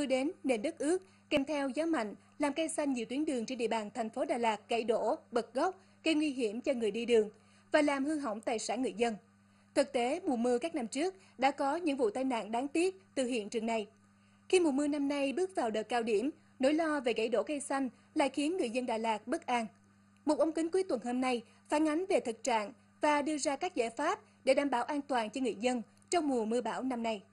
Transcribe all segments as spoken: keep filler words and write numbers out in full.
mưa đến, nền đất ướt, kèm theo gió mạnh, làm cây xanh nhiều tuyến đường trên địa bàn thành phố Đà Lạt gãy đổ, bật gốc, gây nguy hiểm cho người đi đường và làm hư hỏng tài sản người dân. Thực tế, mùa mưa các năm trước đã có những vụ tai nạn đáng tiếc từ hiện trường này. Khi mùa mưa năm nay bước vào đợt cao điểm, nỗi lo về gãy đổ cây xanh lại khiến người dân Đà Lạt bất an. Một ống kính cuối tuần hôm nay phản ánh về thực trạng và đưa ra các giải pháp để đảm bảo an toàn cho người dân trong mùa mưa bão năm nay.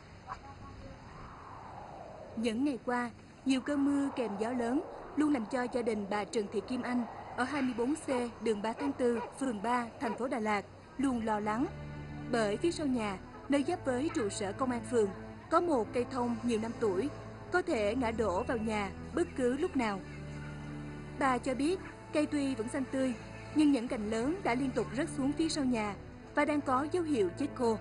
Những ngày qua, nhiều cơn mưa kèm gió lớn luôn làm cho gia đình bà Trần Thị Kim Anh ở hai mươi bốn C đường ba tháng tư, phường ba, thành phố Đà Lạt luôn lo lắng. Bởi phía sau nhà, nơi giáp với trụ sở công an phường, có một cây thông nhiều năm tuổi, có thể ngã đổ vào nhà bất cứ lúc nào. Bà cho biết cây tuy vẫn xanh tươi, nhưng những cành lớn đã liên tục rớt xuống phía sau nhà và đang có dấu hiệu chết khô.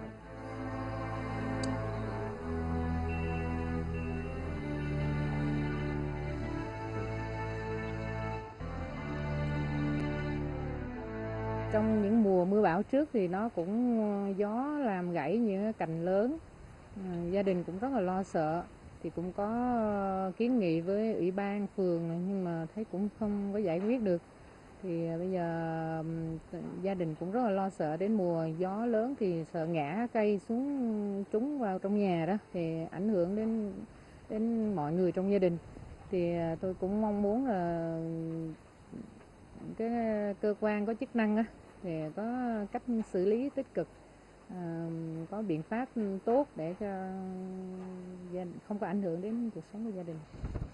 Trong những mùa mưa bão trước thì nó cũng gió làm gãy những cành lớn. À, gia đình cũng rất là lo sợ, thì cũng có kiến nghị với ủy ban phường nhưng mà thấy cũng không có giải quyết được. Thì bây giờ gia đình cũng rất là lo sợ, đến mùa gió lớn thì sợ ngã cây xuống trúng vào trong nhà đó, thì ảnh hưởng đến đến mọi người trong gia đình. Thì tôi cũng mong muốn là cái cơ quan có chức năng á thì có cách xử lý tích cực, à, có biện pháp tốt để cho không có ảnh hưởng đến cuộc sống của gia đình.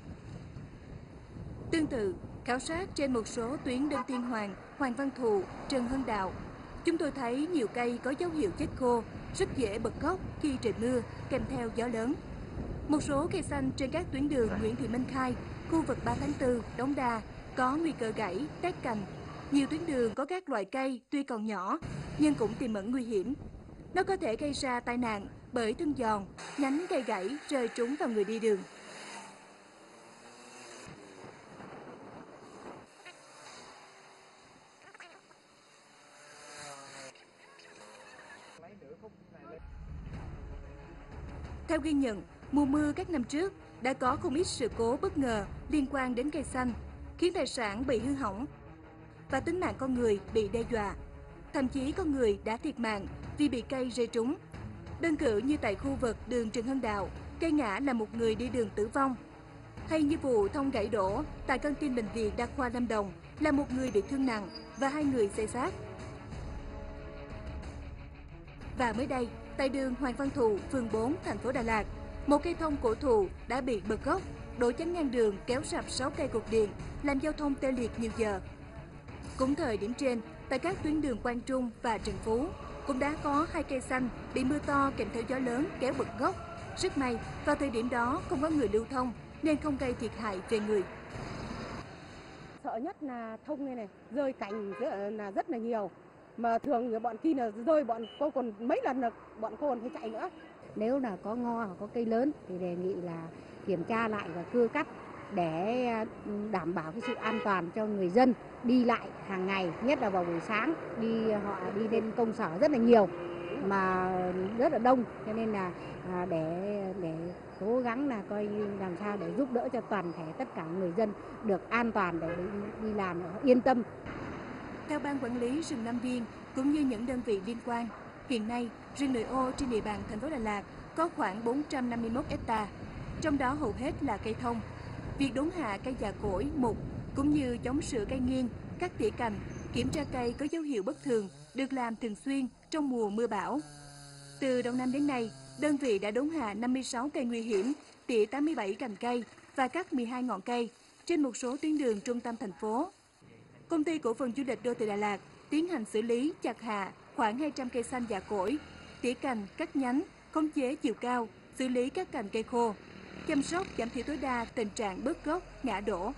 Tương tự, khảo sát trên một số tuyến Đinh Tiên Hoàng, Hoàng Văn Thụ, Trần Hưng Đạo, chúng tôi thấy nhiều cây có dấu hiệu chết khô, rất dễ bật gốc khi trời mưa kèm theo gió lớn. Một số cây xanh trên các tuyến đường Nguyễn Thị Minh Khai, khu vực ba tháng tư, Đống Đa có nguy cơ gãy, tét cành. Nhiều tuyến đường có các loại cây tuy còn nhỏ nhưng cũng tiềm ẩn nguy hiểm. Nó có thể gây ra tai nạn bởi thân giòn, nhánh cây gãy rơi trúng vào người đi đường. Theo ghi nhận, mùa mưa các năm trước đã có không ít sự cố bất ngờ liên quan đến cây xanh, khiến tài sản bị hư hỏng và tính mạng con người bị đe dọa. Thậm chí có người đã thiệt mạng vì bị cây rơi trúng. Đơn cử như tại khu vực đường Trần Hưng Đạo, cây ngã làm một người đi đường tử vong. Hay như vụ thông gãy đổ tại căng tin bệnh viện Đa khoa Lâm Đồng, là một người bị thương nặng và hai người xây xát. Và mới đây, tại đường Hoàng Văn Thụ, phường bốn, thành phố Đà Lạt, một cây thông cổ thụ đã bị bật gốc, đổ chắn ngang đường kéo sập sáu cây cột điện, làm giao thông tê liệt nhiều giờ. Cũng thời điểm trên, tại các tuyến đường Quang Trung và Trần Phú, cũng đã có hai cây xanh bị mưa to kèm theo gió lớn kéo bật gốc. Rất may, vào thời điểm đó không có người lưu thông nên không gây thiệt hại về người. Sợ nhất là thông này này, rơi cành là rất là nhiều. Mà thường bọn kia là rơi bọn cô còn mấy lần là bọn cô còn phải chạy nữa. Nếu là có ngo hoặc có cây lớn thì đề nghị là kiểm tra lại và cưa cắt để đảm bảo cái sự an toàn cho người dân đi lại hàng ngày, nhất là vào buổi sáng, đi họ đi lên công sở rất là nhiều mà rất là đông, cho nên là để để cố gắng là coi như làm sao để giúp đỡ cho toàn thể tất cả người dân được an toàn để đi, đi làm yên tâm. Theo Ban Quản lý rừng Nam Viên cũng như những đơn vị liên quan, hiện nay rừng nội ô trên địa bàn thành phố Đà Lạt có khoảng bốn trăm năm mươi mốt héc ta, trong đó hầu hết là cây thông. Việc đốn hạ cây già cỗi, mục cũng như chống sửa cây nghiêng, cắt tỉa cành, kiểm tra cây có dấu hiệu bất thường được làm thường xuyên trong mùa mưa bão. Từ đầu năm đến nay, đơn vị đã đốn hạ năm mươi sáu cây nguy hiểm, tỉa tám mươi bảy cành cây và cắt mười hai ngọn cây trên một số tuyến đường trung tâm thành phố. Công ty cổ phần du lịch đô thị Đà Lạt tiến hành xử lý chặt hạ khoảng hai trăm cây xanh già cỗi, tỉa cành, cắt nhánh, khống chế chiều cao, xử lý các cành cây khô, chăm sóc giảm thiểu tối đa tình trạng bớt gốc, ngã đổ.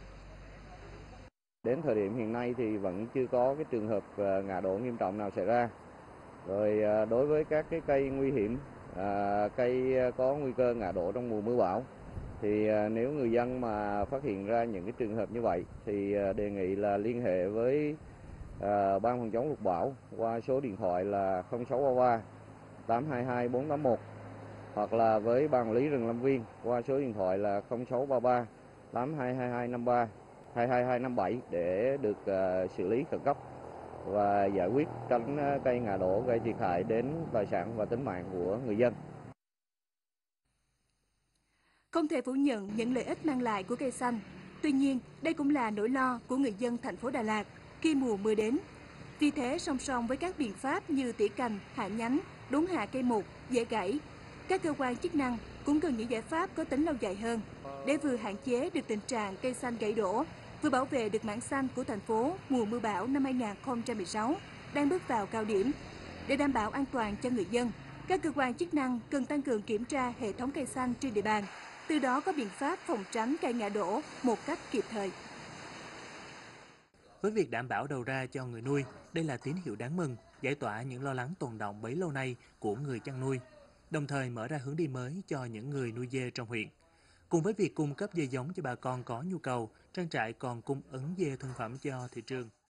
Đến thời điểm hiện nay thì vẫn chưa có cái trường hợp ngã đổ nghiêm trọng nào xảy ra. Rồi đối với các cái cây nguy hiểm, à, cây có nguy cơ ngã đổ trong mùa mưa bão, thì nếu người dân mà phát hiện ra những cái trường hợp như vậy thì đề nghị là liên hệ với à, Ban phòng chống lụt bão qua số điện thoại là không sáu ba ba tám hai hai bốn tám một hoặc là với ban quản lý rừng Lâm Viên qua số điện thoại là không sáu ba ba tám hai hai hai năm ba hai hai hai năm bảy để được uh, xử lý khẩn cấp và giải quyết tránh cây ngã đổ gây thiệt hại đến tài sản và tính mạng của người dân. Không thể phủ nhận những lợi ích mang lại của cây xanh. Tuy nhiên, đây cũng là nỗi lo của người dân thành phố Đà Lạt khi mùa mưa đến. Vì thế, song song với các biện pháp như tỉa cành, hạ nhánh, đốn hạ cây mục, dễ gãy, các cơ quan chức năng cũng cần những giải pháp có tính lâu dài hơn để vừa hạn chế được tình trạng cây xanh gãy đổ, vừa bảo vệ được mảng xanh của thành phố mùa mưa bão năm hai nghìn không trăm mười sáu đang bước vào cao điểm. Để đảm bảo an toàn cho người dân, các cơ quan chức năng cần tăng cường kiểm tra hệ thống cây xanh trên địa bàn, từ đó có biện pháp phòng tránh cây ngã đổ một cách kịp thời. Với việc đảm bảo đầu ra cho người nuôi, đây là tín hiệu đáng mừng, giải tỏa những lo lắng tồn đọng bấy lâu nay của người chăn nuôi, đồng thời mở ra hướng đi mới cho những người nuôi dê trong huyện. Cùng với việc cung cấp dê giống cho bà con có nhu cầu, trang trại còn cung ứng dê thương phẩm cho thị trường.